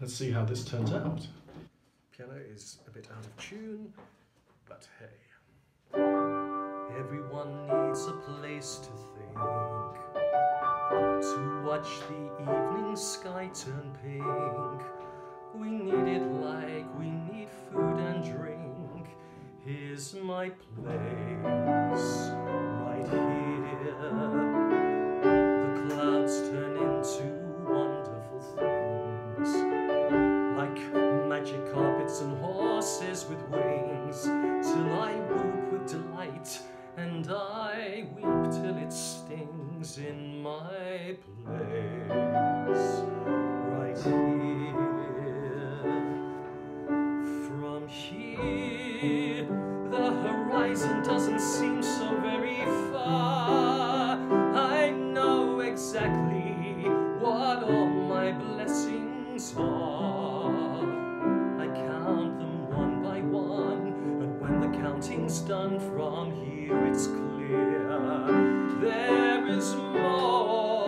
Let's see how this turns out. Piano is a bit out of tune, but hey. Everyone needs a place to think, to watch the evening sky turn pink. We need it like we need food and drink. Here's my place, right here. The clouds turn into wonderful things, like magic carpets and horses with wings, till I whoop with delight, and I weep till it stings in my place, right here. From here, the horizon doesn't seem so very far. I know exactly what all my blessings are. I count them one by one, and when the counting's done, from here it's clear there is more.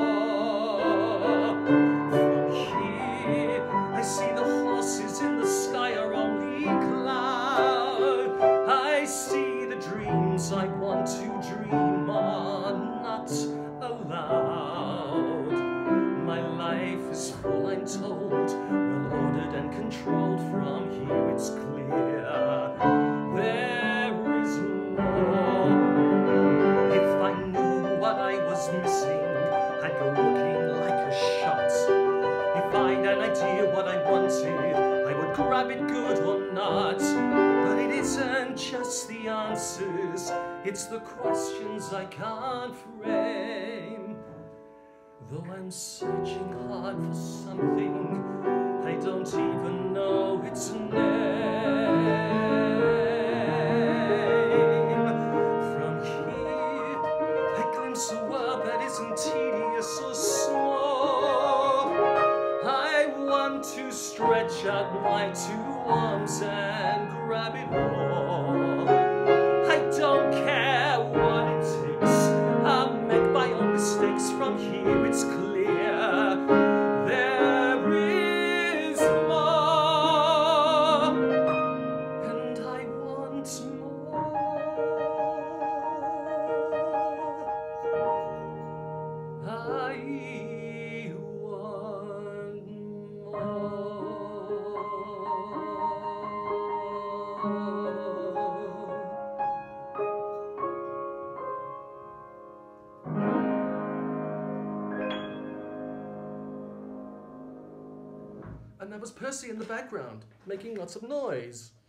From here, I see the horses in the sky are only cloud. I see the dreams I want to dream are not allowed. My life is full, I'm told, well ordered and controlled. From here it's clear there is more. If I knew what I was missing, I'd go looking like a shot. If I'd an idea what I wanted, I would grab it good or not. But it isn't just the answers, it's the questions I can't frame. Though I'm searching hard for something, I don't even know its name. From here, I glimpse a world that isn't tedious or small. I want to stretch out my two arms and grab it all. I don't care what it takes, I'll make my own mistakes. From here it's clear there is more, and I want more. I want And there was Percy in the background, making lots of noise.